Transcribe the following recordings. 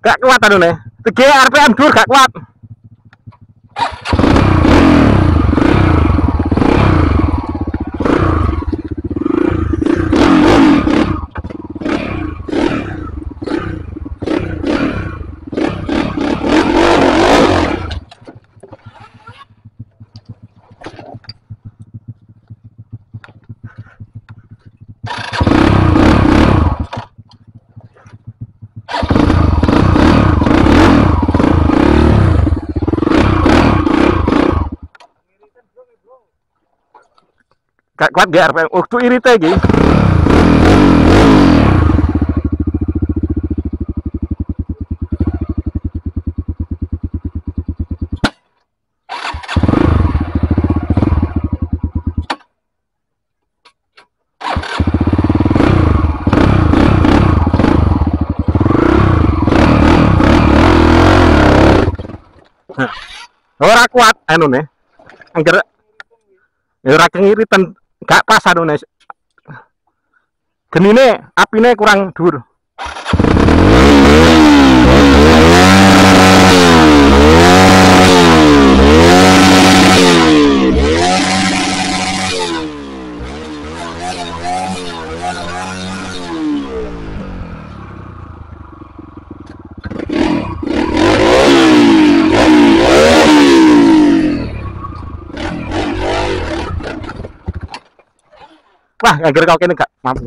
Gak kuat anu nih. 3 RPM dur gak kuat. Gak kuat gak RPM. Waktu irit lagi. Ora kuat anu nih. Angger ora kengiritan gak pas anu nih. Genine apine kurang dhuwur. Wah, angger kau kene gak mampu.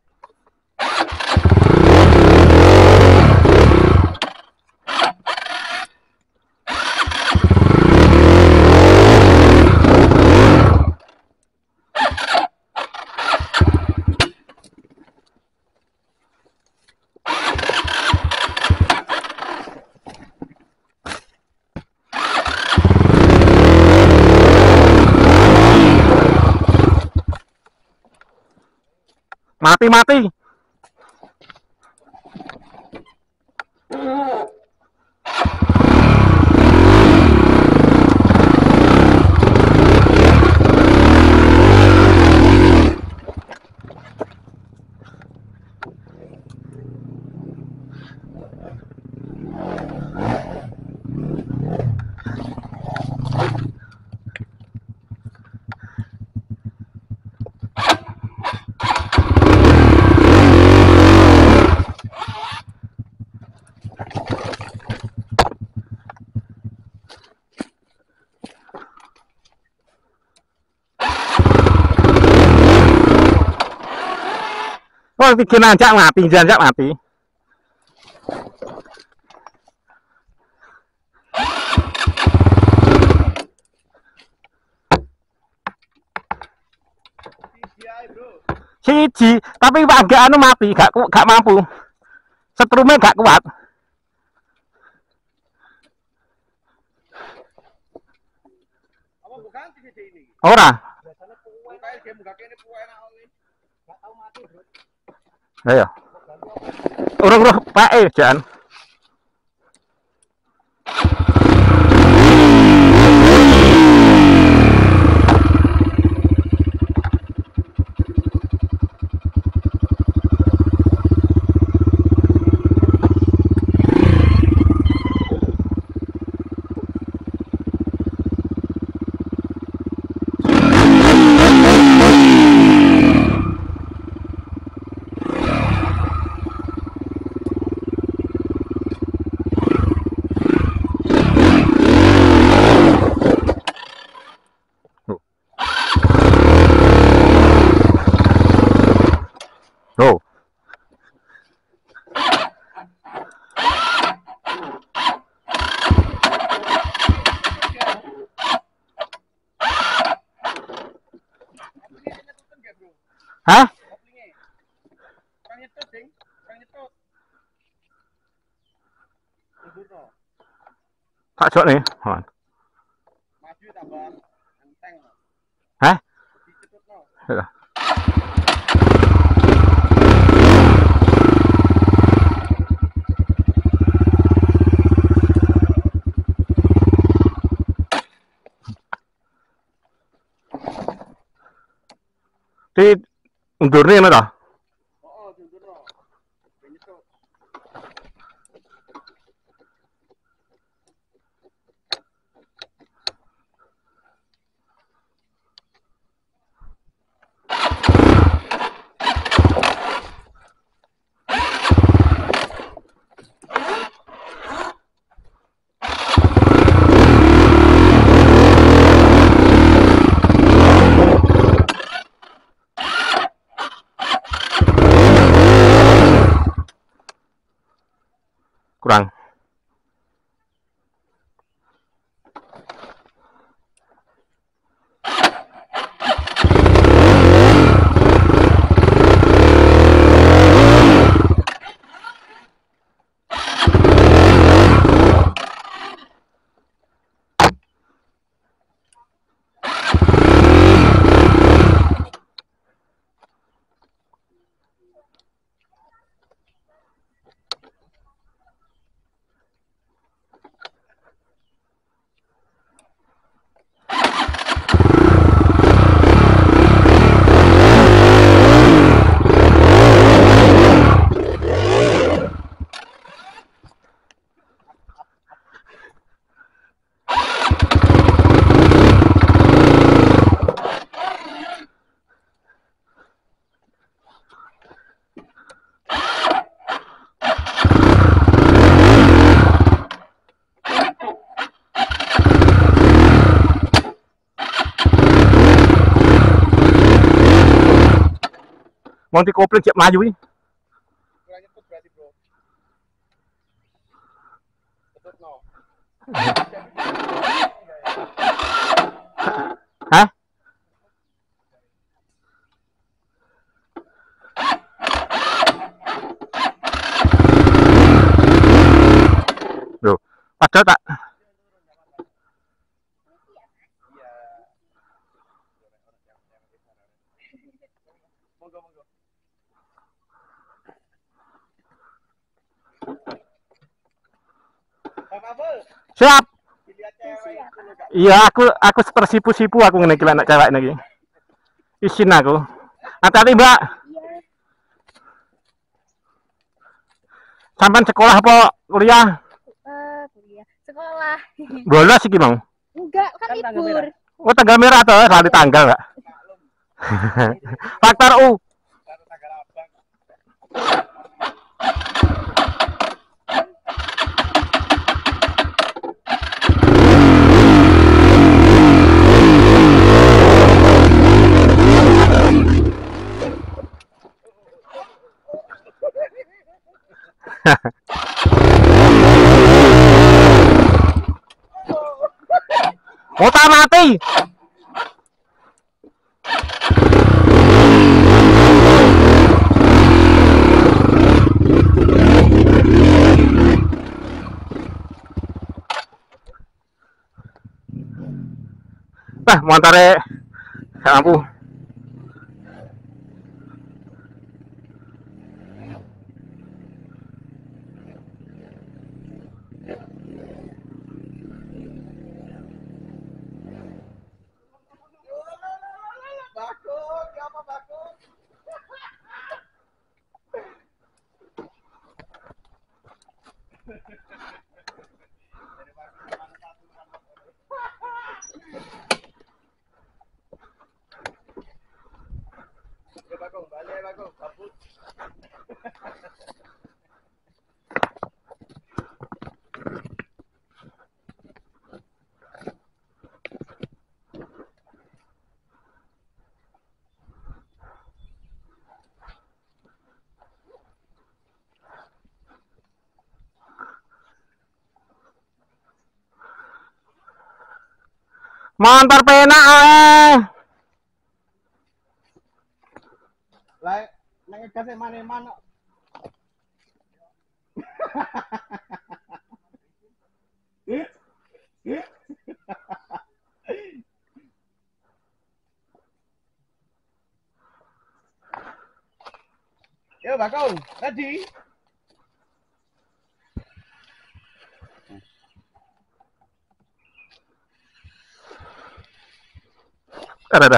Mati. Oh, bikin anjak mati. Siji, tapi agak anu mati, gak mampu. Setrumnya gak kuat. Apa bukan TV ini? Ora. Biasanya kayak game gak kene enak oli. Gak tau mati, Bro. Ayo. Urung pae jan. Oh. Hah? Kurang nyetut, Ding. Kurang nyetut. Tak jok nih. Maju tambah enteng. Hah? Dicetutno. Ya. Di undurnya mana dah? Oh, jujur no. Nyetut. kurang. Mau dikopling cek maju ini. Kurang nyetut berarti, bro. Nyetut no. Hah? Loh, padahal tak. Monggo, monggo. Bang Abel, Siap. dilihat cewek itu lho, Kak. Iya, aku tersipu-sipu aku ngene iki anak cewek niki. Isin aku. Hati-hati, Mbak. Sampai sekolah apa kuliah? Kuliah. Sekolah. Bolos iki, Mang. Enggak, kan libur. Oh, tanggal merah tuh, lali tanggal enggak? Faktor U. Baru tanggal abang. Otak mati. Bah, montare lampu. Bagus, ya apa bagus? Ya Bagong, balik Bagong, kabut. Montor pena Lah, nang ngegas eman-eman kok. Yo Bagong, ready? ada.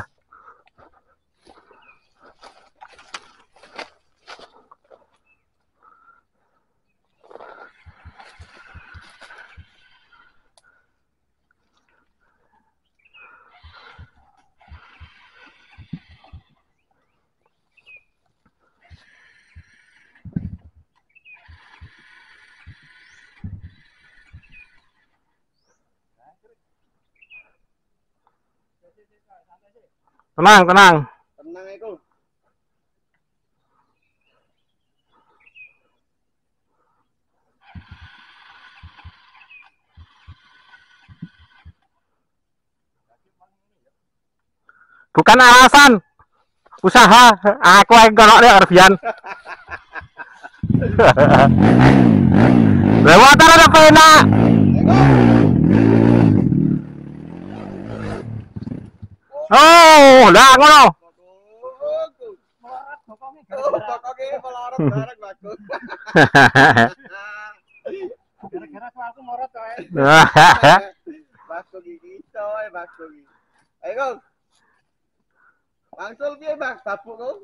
Tenang, tenang. Tenang iku. Bukan alasan. Usaha. Aku yang kono nek Arfian. Lewat ada penak. Oh, lah ngono. Pokoknya melorot bareng bagus. Gara-gara aku morot coy. Bagus gigi coy, bagus gigi. Ayo Kong. Langsung piye, Bang? Babuk kok.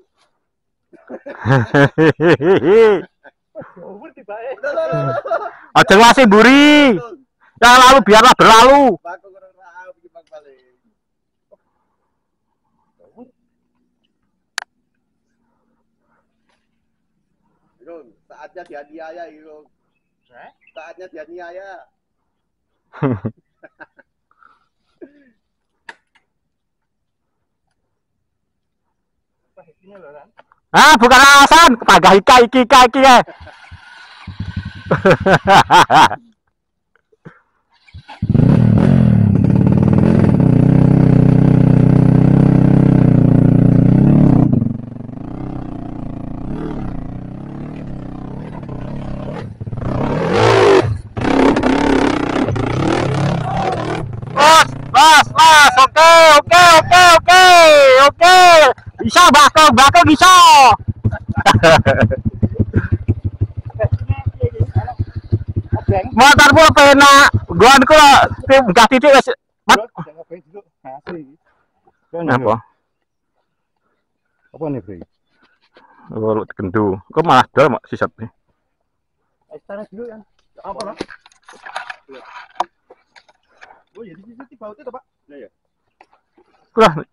Aja ngasih buri. Yang lalu biarlah berlalu. Bagus kurang raal bikin Bang balik. Kong, saatnya dianiaya Kong. Saatnya dianiaya. Ah, bukan alasan. Pagah iki ya. Mas, oke. Bisa bakal bisa. Motormu penak, guanku enggak titik wis. Apa? Apa nih, Bro? Oh, kendu. Kok malah dol mak sisat nih. Tarik dulu kan. Apa, Pak? Oh, ya di sini bautnya, Pak. Iya ya. Lah,